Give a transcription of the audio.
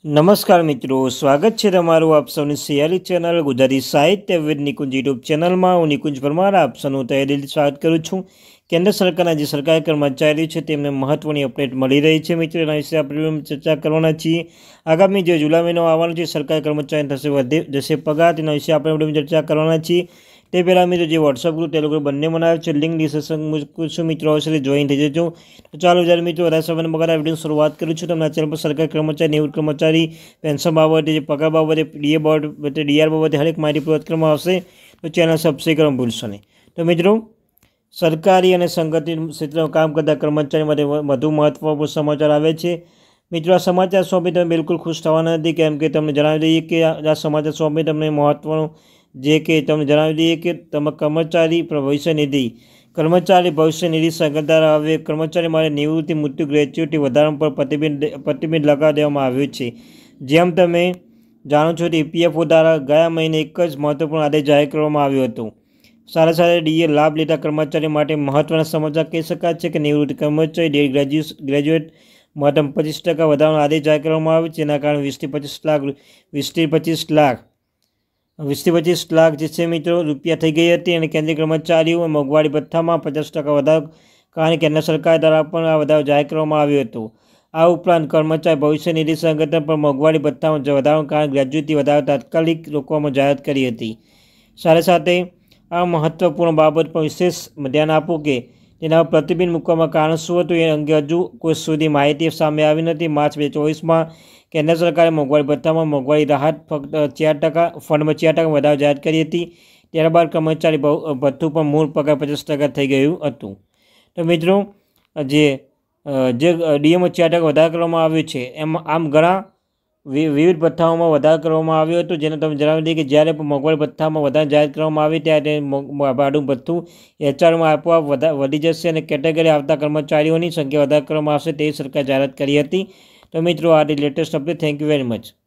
નમસ્કાર મિત્રો, સ્વાગત છે તમારું આપ સૌની સિયારી ચેનલ ગુજરાતી સાહિત્ય વિદ નિકુંજ યુટ્યુબ ચેનલમાં. હું નિકુંજ પરમાર આપ સૌનું તહેદિલથી સ્વાગત કરું છું. કેન્દ્ર સરકારના જે સરકારી કર્મચારીઓ છે તેમને મહત્વની અપડેટ મળી રહી છે. મિત્રો, એના વિશે આપણે ચર્ચા કરવાના છીએ. આગામી જે જુલાઈ મહિનો આવવાનો છે, સરકારી કર્મચારી થશે જશે પગાર, તેના વિશે આપણે ચર્ચા કરવાના છીએ. તે પહેલાં મિત્રો જે વોટ્સઅપ ગ્રુપ ટેલિગ્રામ બંને બનાવ્યો છે, લિંક ડિસ્ક્રિપ્શન મિત્રો આવશે જોઈન થઈ જજો. તો ચાલો જ્યારે મિત્રો વધારે સમય બગાડ આ વિડીયોની શરૂઆત કરું છું. તમને ચેનલ પર સરકારી કર્મચારી, નિવૃત્ત કર્મચારી, પેન્શન બાબતે, જે પગાર બાબતે, ડીએ બાબતે, ડીઆર બાબતે હરેક માહિતી પૂર્વત કરવામાં આવશે. તો ચેનલ સબસ્ક્રાઈબ કરવાનું ભૂલશો નહીં. તો મિત્રો, સરકારી અને સંગઠિત ક્ષેત્રમાં કામ કરતા કર્મચારી માટે વધુ મહત્વપૂર્ણ સમાચાર આવે છે. મિત્રો, આ સમાચાર સોંપી તમે બિલકુલ ખુશ થવાના નથી, કેમ કે તમને જણાવી દઈએ કે આ સમાચાર સોંપી તમને મહત્વનું જે કે તમને જણાવી દઈએ કે તમે કર્મચારી ભવિષ્ય નિધિ સંગઠન દ્વારા હવે કર્મચારી માટે નિવૃત્તિ, મૃત્યુ, ગ્રેચ્યુટી વધારા પર પ્રતિબંધ લગાવી દેવામાં આવ્યો છે. જેમ તમે જાણો છો કે EPFO દ્વારા ગયા મહિને એક જ મહત્વપૂર્ણ આદેશ જાહેર કરવામાં આવ્યો હતો. સાથે ડીએ લાભ લેતા કર્મચારીઓ માટે મહત્વના સમાચાર કહી શકાય છે કે નિવૃત્ત કર્મચારી ગ્રેજ્યુએટ મહત્તમ 25% વધારવાનો આદેશ જાહેર કરવામાં આવ્યો છે. જેના કારણે 20-25 લાખ જે છે મિત્રો રૂપિયા થઈ ગઈ હતી. અને કેન્દ્રીય કર્મચારીઓ મોંઘવારી ભથ્થામાં 50% વધારો કારણે કેન્દ્ર સરકાર દ્વારા પણ આ વધારો જાહેર કરવામાં આવ્યો હતો. આ ઉપરાંત કર્મચારી ભવિષ્ય નિધિ સંગઠન પર મોંઘવારી ભથ્થામાં વધારાના કારણે ગ્રેજ્યુટી વધારો તાત્કાલિક રોકવામાં જાહેરાત કરી હતી. સાથે આ મહત્વપૂર્ણ બાબત પર વિશેષ ધ્યાન આપો કે તેના પર પ્રતિબંધ મૂકવામાં કારણ શું હતું. એ અંગે હજુ કોઈ સુધી માહિતી સામે આવી નથી. માર્ચ 2024માં કેન્દ્ર સરકારે મોંઘવારી ભથ્થામાં મોંઘવારી રાહત ફક્ત 4% ફંડમાં 4% વધારો જાહેર કરી હતી. ત્યારબાદ કર્મચારી ભથ્થું પણ મૂળ પગાર 50% થઈ ગયું હતું. તો મિત્રો, જે ડીએમાં 4% વધારો કરવામાં આવ્યો છે, એમાં આમ ઘણા વિવિધ ભથ્થાઓમાં વધારો કરવામાં આવ્યો હતો. જેને તમે જણાવી દઈએ કે જ્યારે પણ મોંઘવારી ભથ્થામાં વધારો જાહેર કરવામાં આવે ત્યારે ભાડું ભથ્થું HRમાં આપોઆપ વધી જશે અને કેટેગરી આવતા કર્મચારીઓની સંખ્યા વધારો કરવામાં આવશે તેવી સરકારે જાહેરાત કરી હતી. તો મિત્રો, આ latest update. Thank you very much.